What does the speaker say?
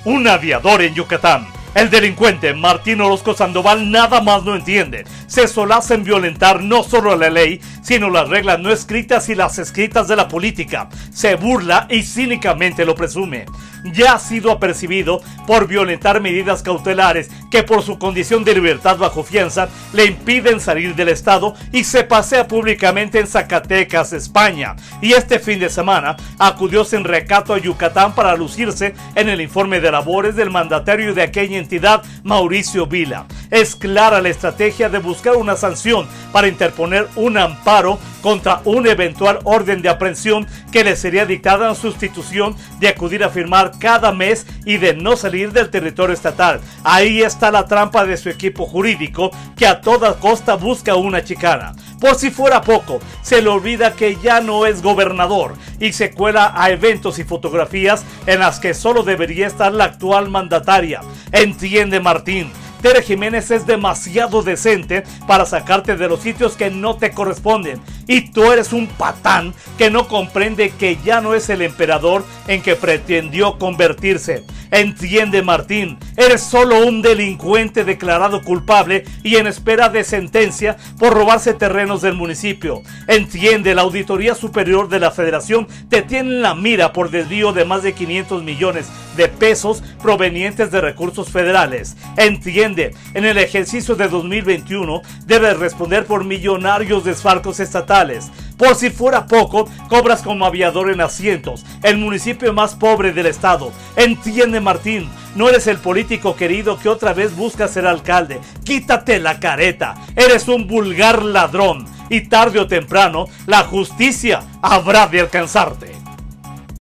un aviador en Yucatán. El delincuente Martín Orozco Sandoval nada más no entiende. Se solaza en violentar no solo la ley, sino las reglas no escritas y las escritas de la política. Se burla y cínicamente lo presume. Ya ha sido apercibido por violentar medidas cautelares que por su condición de libertad bajo fianza le impiden salir del estado y se pasea públicamente en Zacatecas, España. Y este fin de semana acudió sin recato a Yucatán para lucirse en el informe de labores del mandatario de aquella entidad, Mauricio Vila. Es clara la estrategia de buscar una sanción para interponer un amparo contra un eventual orden de aprehensión que le sería dictada en sustitución de acudir a firmar cada mes y de no salir del territorio estatal. Ahí está la trampa de su equipo jurídico, que a toda costa busca una chicana. Por si fuera poco, se le olvida que ya no es gobernador y se cuela a eventos y fotografías en las que solo debería estar la actual mandataria. Entiende, Martín. Tere Jiménez es demasiado decente para sacarte de los sitios que no te corresponden. Y tú eres un patán que no comprende que ya no es el emperador en que pretendió convertirse. Entiende, Martín, eres solo un delincuente declarado culpable y en espera de sentencia por robarse terrenos del municipio. Entiende, la Auditoría Superior de la Federación te tiene en la mira por desvío de más de 500 millones de pesos provenientes de recursos federales. Entiende, en el ejercicio de 2021 debes responder por millonarios desfalcos estatales. Por si fuera poco, cobras como aviador en Asientos, el municipio más pobre del estado. Entiende, Martín, no eres el político querido que otra vez busca ser alcalde. Quítate la careta, eres un vulgar ladrón y tarde o temprano la justicia habrá de alcanzarte.